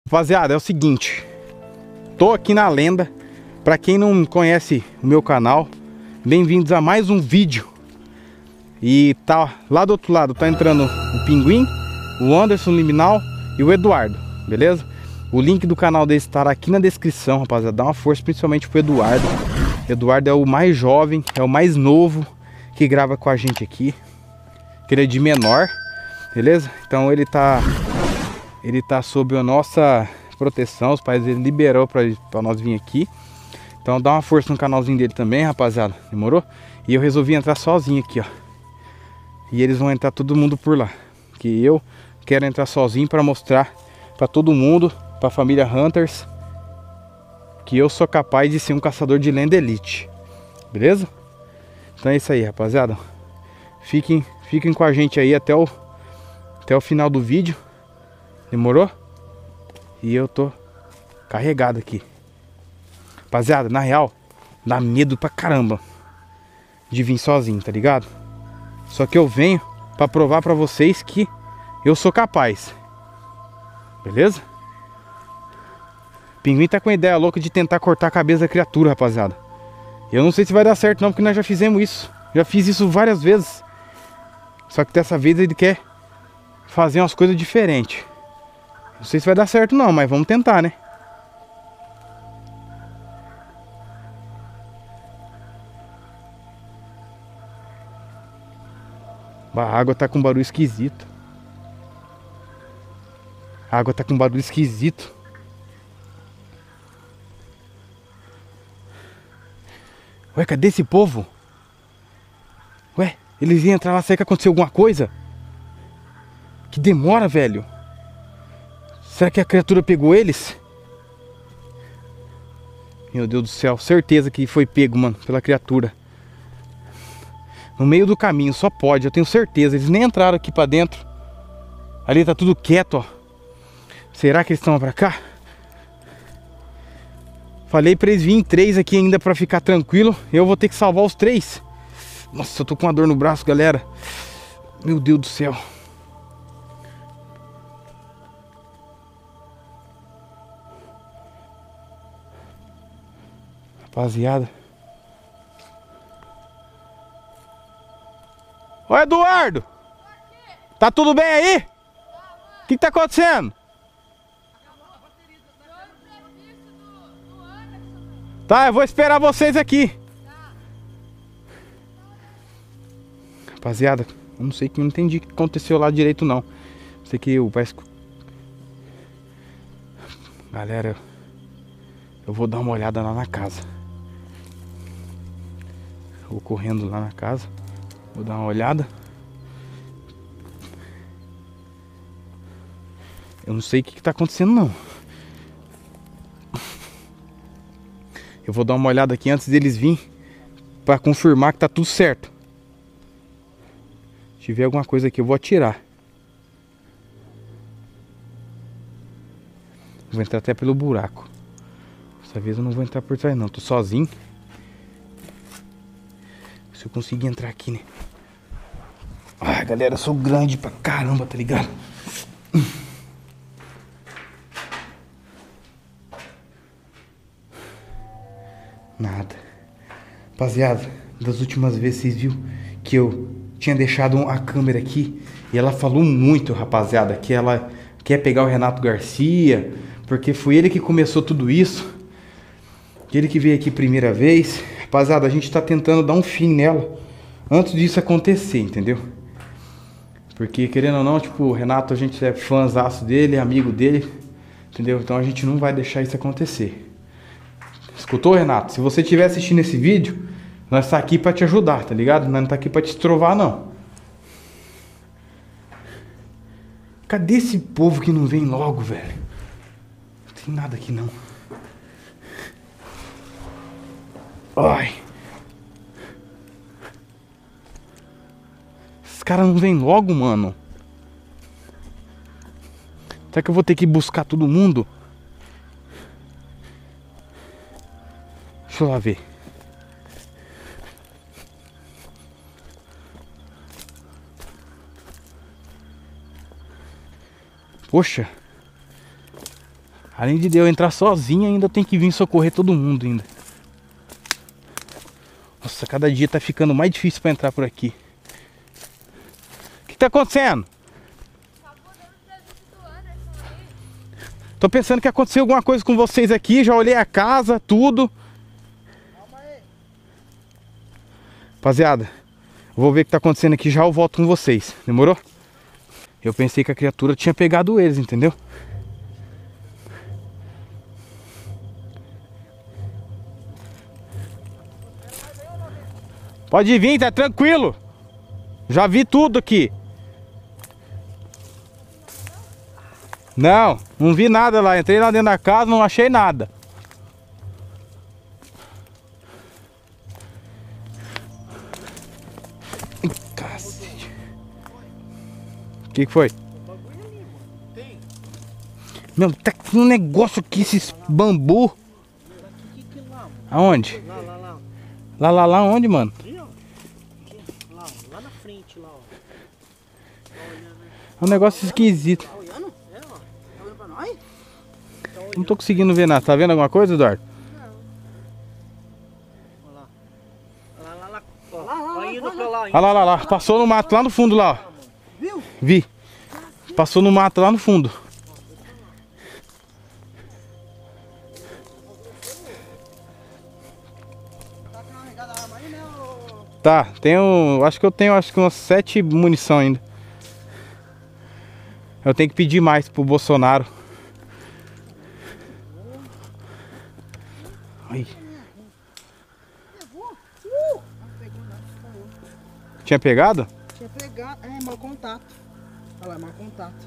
Rapaziada, é o seguinte, tô aqui na lenda. Pra quem não conhece o meu canal, bem-vindos a mais um vídeo. E tá lá do outro lado, tá entrando o Pinguim, o Anderson Liminal e o Eduardo, beleza? O link do canal deles estará aqui na descrição, rapaziada. Dá uma força principalmente pro Eduardo. Eduardo é o mais jovem, é o mais novo que grava com a gente aqui, que ele é de menor, beleza? Então ele tá sob a nossa proteção, os pais dele liberou pra nós vir aqui. Então dá uma força no canalzinho dele também, rapaziada, demorou? E eu resolvi entrar sozinho aqui, ó. E eles vão entrar todo mundo por lá. Que eu quero entrar sozinho pra mostrar pra todo mundo, pra família Hunters, que eu sou capaz de ser um caçador de lenda elite. Beleza? Então é isso aí, rapaziada. Fiquem com a gente aí até o final do vídeo. Demorou? E eu tô carregado aqui. Rapaziada, na real, dá medo pra caramba de vir sozinho, tá ligado? Só que eu venho pra provar pra vocês que eu sou capaz. Beleza? Pinguim tá com a ideia louca de tentar cortar a cabeça da criatura, rapaziada. Eu não sei se vai dar certo não, porque nós já fizemos isso. Já fiz isso várias vezes. Só que dessa vez ele quer fazer umas coisas diferentes. Não sei se vai dar certo não, mas vamos tentar, né? A água tá com barulho esquisito. A água tá com barulho esquisito. Ué, cadê esse povo? Ué, eles iam entrar lá, será que aconteceu alguma coisa? Que demora, velho. Será que a criatura pegou eles? Meu Deus do céu, certeza que foi pego, mano, pela criatura. No meio do caminho, só pode, eu tenho certeza. Eles nem entraram aqui pra dentro. Ali tá tudo quieto, ó. Será que eles estão pra cá? Falei pra eles virem 3 aqui ainda pra ficar tranquilo. Eu vou ter que salvar os 3. Nossa, eu tô com uma dor no braço, galera. Meu Deus do céu. Rapaziada. Ô Eduardo! Tá tudo bem aí? O que tá acontecendo? Tá, eu vou esperar vocês aqui. Rapaziada, eu não sei, que não entendi o que aconteceu lá direito não. Sei que eu... Galera, eu vou dar uma olhada lá na casa. Vou correndo lá na casa. Vou dar uma olhada. Eu não sei o que tá acontecendo não. Eu vou dar uma olhada aqui antes deles virem, pra confirmar que tá tudo certo. Se tiver alguma coisa aqui eu vou atirar. Vou entrar até pelo buraco. Dessa vez eu não vou entrar por trás não, tô sozinho. Se eu conseguir entrar aqui, né? Ah, galera, eu sou grande pra caramba, tá ligado? Nada. Rapaziada, das últimas vezes vocês viram que eu tinha deixado a câmera aqui e ela falou muito, rapaziada, que ela quer pegar o Renato Garcia, porque foi ele que começou tudo isso. Ele que veio aqui primeira vez. Rapaziada, a gente tá tentando dar um fim nela antes disso acontecer, entendeu? Porque querendo ou não, tipo, o Renato, a gente é fãzaço dele, amigo dele, entendeu? Então a gente não vai deixar isso acontecer. Escutou, Renato? Se você estiver assistindo esse vídeo, nós tá aqui pra te ajudar, tá ligado? Nós não tá aqui pra te estrovar, não. Cadê esse povo que não vem logo, velho? Não tem nada aqui, não. Ai. Esses caras não vêm logo, mano. Será que eu vou ter que buscar todo mundo? Deixa eu lá ver. Poxa. Além de eu entrar sozinho, ainda tem que vir socorrer todo mundo ainda. Nossa, cada dia tá ficando mais difícil pra entrar por aqui. O que tá acontecendo? Tô pensando que aconteceu alguma coisa com vocês aqui. Já olhei a casa, tudo. Rapaziada, vou ver o que tá acontecendo aqui. Já eu volto com vocês. Demorou? Eu pensei que a criatura tinha pegado eles, entendeu? Pode vir, tá tranquilo. Já vi tudo aqui. Não, não vi nada lá. Entrei lá dentro da casa, não achei nada. Ai, cacete. O que foi? Meu, tá um negócio aqui, esses bambu. Aonde? Lá onde, mano? Lá na frente, lá, ó. É um negócio esquisito. Tá olhando? É, ó. Tá olhando pra nós? Não tô conseguindo ver nada. Tá vendo alguma coisa, Eduardo? Olha lá. Ó, vai indo pra lá. Olha lá. Passou no mato lá no fundo lá, ó. Viu? Vi. Passou no mato lá no fundo. Tá carregada a arma aí, né? Tá, tenho. Acho que umas 7 munição ainda. Eu tenho que pedir mais pro Bolsonaro. Ai. Tinha pegado? Tinha pegado. É, mau contato. Olha lá, mau contato.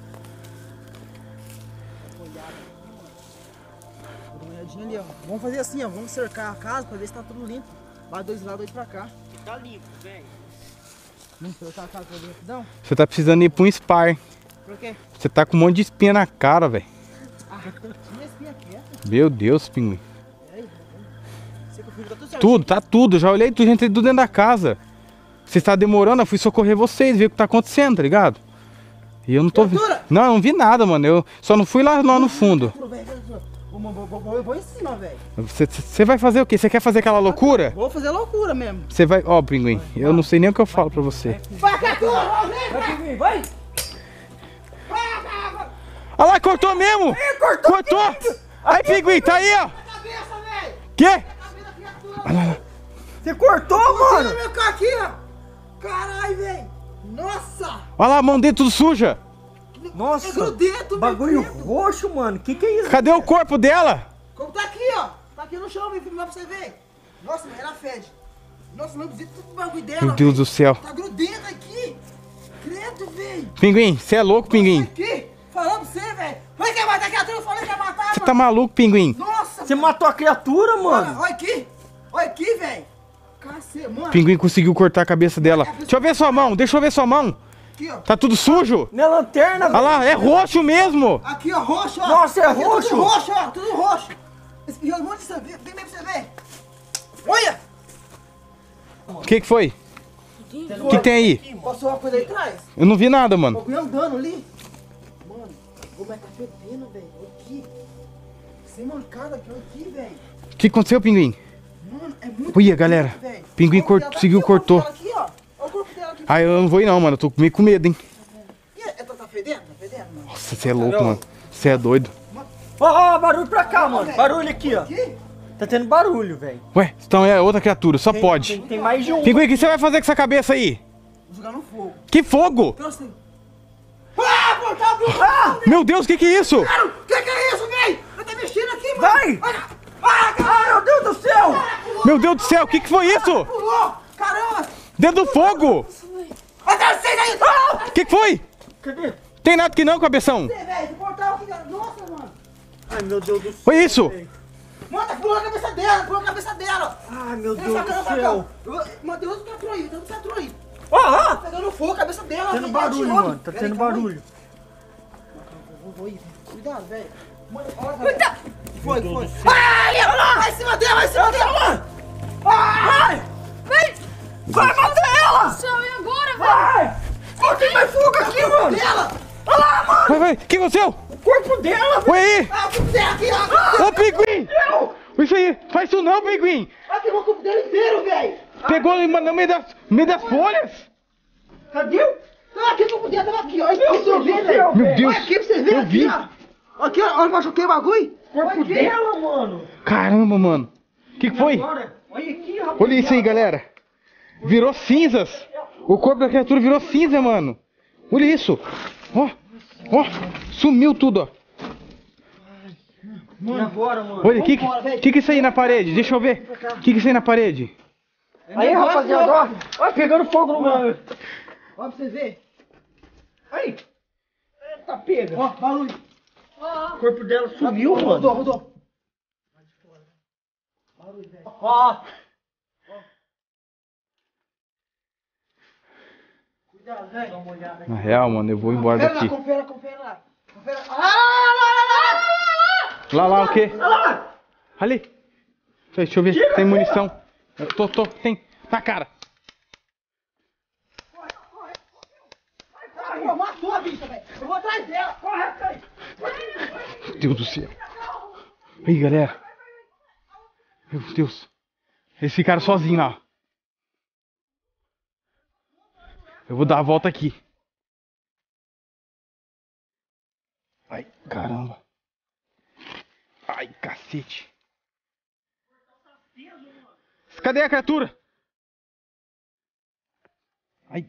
Dá uma olhadinha ali, ó. Vamos fazer assim, ó. Vamos cercar a casa pra ver se tá tudo limpo. Vai 2 lá, 2 pra cá. Tá limpo, velho. Vamos cercar a casa pra ver rapidão? Você tá precisando ir pra um spa, hein? Por quê? Você tá com um monte de espinha na cara, velho. Ah, tinha espinha aqui, é? Meu Deus, pinguim. Você configura tudo certinho? Tudo, tá tudo. Já olhei tudo, entrei tudo dentro da casa. Você está demorando, eu fui socorrer vocês, ver o que tá acontecendo, tá ligado? E eu não tô vendo. Não, eu não vi nada, mano. Eu só não fui lá no fundo. Vou em cima, velho. Você vai fazer o quê? Você quer fazer aquela loucura? Vou fazer loucura mesmo. Você vai. Ó, pinguim, eu não sei nem o que eu falo pra você. Vai, criatura! Vai, vai! Olha lá, cortou mesmo! Cortou! Aí, pinguim, tá aí, ó! Cabeça, velho! Quê? Olha lá. Você cortou, mano? Olha meu carro aqui, ó! Caralho, velho! Nossa! Olha lá, a mão dele tudo suja! Nossa! É grudento, bagulho roxo, mano! Que é isso? Cadê o corpo dela? Como tá aqui, ó! Tá aqui no chão, vem filmar pra você ver! Nossa, mas ela fede! Nossa, não visita tudo o bagulho dela! Meu Deus do céu! Tá grudento aqui! Credo, velho! Pinguim, você é louco, pinguim? Aqui! Falando pra você, velho! Falei que ia matar a criatura, eu falei que ia matar! Você tá maluco, pinguim? Nossa! Você matou a criatura, mano? Olha aqui! Olha aqui, velho! Cacete, mano! Pinguim conseguiu cortar a cabeça dela. Deixa eu ver sua mão, deixa eu ver sua mão. Aqui, ó! Tá tudo sujo? Minha lanterna, Olha lá, é roxo mesmo. Aqui, ó, roxo, ó! Nossa, é Aqui, roxo? Tudo roxo, ó! Tudo roxo! Espirrou um monte de sangue, vem bem pra você ver! Olha! O que foi? O que tem aí? Passou uma coisa aí atrás? Eu não vi nada, mano. Bagulho andando ali! Mano, como é que tá fedendo, velho? Olha aqui! Sem mancada aqui, olha aqui, velho! O que aconteceu, pinguim? Mano, é muito Olha, galera. velho. Pinguim O corpo dela tá conseguiu, aqui, ó, o corpo cortou. dela aqui, ó. Olha o corpo dela aqui. Ah, eu não vou ir não, mano. Eu tô meio com medo, hein. E aí, tá fedendo? Tá fedendo, mano? Nossa, você é louco, mano. Você é doido. Ó, barulho pra cá, mano. velho. Barulho aqui, ó. Aqui? Tá tendo barulho, velho. Ué, então é outra criatura, só pode. Tem mais de um. Pinguim, o que você vai fazer com essa cabeça aí? Vou jogar no fogo. Que fogo? Trouxe. Ah, portal do... Meu Deus, o que é isso? Que é isso, velho? Eu tô mexendo aqui, mano. Vai! Olha. Ah, caralho. Meu Deus do céu! Meu Deus do céu, o que foi isso? Pulou. Caramba. Dentro do fogo! Olha vocês aí. O que foi? Cadê? Tem nada aqui não, cabeção. Você, velho, esse portal aqui, cara. Nossa, mano. Ai, meu Deus do céu. Foi isso? velho. Mano, tá pulando a cabeça dela, pulou a cabeça dela. Ai, meu Vem Deus pra cá, do pra cá. céu. Mano, tem outro catrô aí, tem outro catrô aí. Ó, ó. Tá dando fogo a cabeça dela. Tá tendo velho, barulho, atirou. mano. Tá Pera aí, tendo calma aí. barulho. Vou ir, cuidado, velho. Mano, olha, galera. Foi. Ai, olha lá! Vai em cima dela, vai em cima dela, mano! Vai! Vem! Vai matar ela! Céu, e agora, velho? Vai! Ó, tem mais fogo aqui, mano! Dela! Olha lá, mano! Vai. O que aconteceu? O corpo dela, velho! Foi aí. Ah, Faz isso não, pinguim! Ah, pegou o corpo dele inteiro, velho! Pegou no meio das folhas! Cadê? Não, aqui o corpo dele tava aqui, ó. Aqui pra você ver, velho! Meu Deus! Olha aqui pra você ver, Eu aqui, vi. ó! Aqui, ó, onde machuquei o bagulho! Corpo dela, mano. Caramba, mano! Que foi? Agora, olha aqui, rapaz. Olha isso aí, galera! Virou cinzas! O corpo da criatura virou cinza, mano! Olha isso! Ó! Ó! Sumiu tudo, ó! E agora, mano? Olha, que é isso aí na parede? Deixa eu ver. Que é isso aí na parede? Aí, rapaziada, ó. Olha, pegando fogo no mano. Ó, pra você ver! Aí. Eita, pega. Ó, barulho! O corpo dela sumiu, mano. Rodou! Ó. Cuidado, velho! Dá uma olhada aqui. Na real, mano, eu vou embora daqui. Confere lá! Confere lá! Lá, o quê? Ali. Deixa eu ver se tem munição. Tem. Na cara. Pô, matou a bicha, velho! Eu vou atrás dela! Corre, atrás! Meu Deus do céu. Aí, galera. Meu Deus. Eles ficaram sozinhos lá. Eu vou dar a volta aqui. Ai, caramba. Ai, cacete. Cadê a criatura? Ai.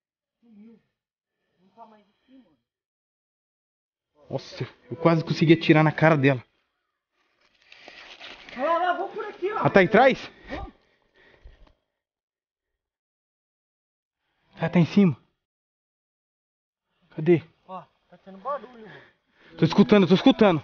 Nossa, eu quase consegui atirar na cara dela. Lá, vamos por aqui, ó. Ela tá aí atrás? Ela tá em cima. Cadê? Ó, tá tendo barulho, mano. Tô escutando.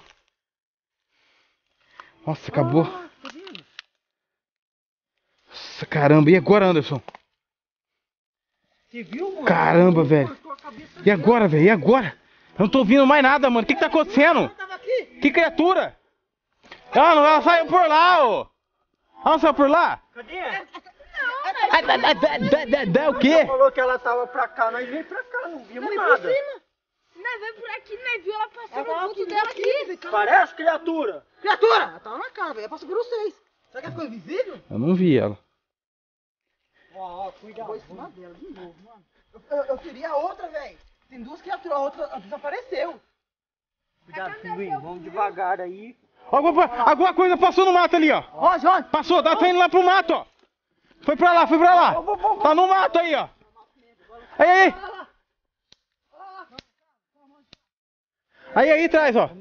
Nossa, acabou. Tá vendo? Nossa, caramba. E agora, Anderson? Você viu, mano? Caramba, velho. E agora, velho? E agora? Eu não tô ouvindo mais nada, mano. O que tá acontecendo? Que criatura? Ela saiu por lá, ô. Ela não saiu por lá? Cadê? O quê? Falou que ela tava pra cá, nós veio pra cá, não vimos nada. Nós vamos por aqui, nós viu ela passando o vulto dela aqui. Parece criatura. Criatura! Ela tava na cara, velho. Passou por vocês. Será que ela ficou invisível? Eu não vi ela. Ó, cuidado. Vou em cima dela de novo, mano. Eu queria a outra, velho. Tem duas criaturas, a outra desapareceu. Cuidado, pinguim. Vamos devagar aí. Alguma coisa passou no mato ali, ó. Ó, Jorge. Passou, tá indo lá pro mato, ó. Foi pra lá. Tá no mato aí, ó. Aí. Aí, traz, ó.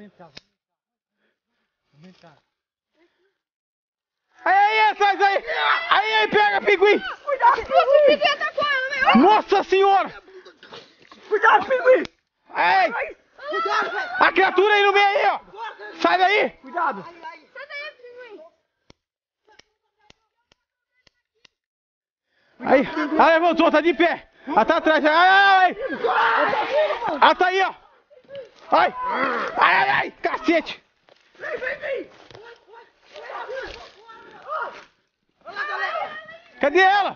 Aí, traz aí. Aí, pega, pinguim. Cuidado, o pinguim atacou ela, né? Nossa senhora. Cuidado, pinguim. Aí. Cuidado, velho. A criatura aí no meio aí, ó. Sai daí. Cuidado. Sai daí, pinguim. Aí, ela levantou, tá de pé. Ela tá atrás. Ai. Ela tá aí, ó. Ai, cacete. Cadê ela?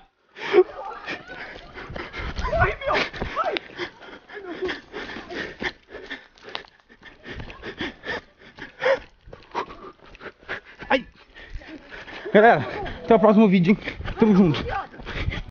Ai. Galera, até o próximo vídeo, hein? Tamo junto.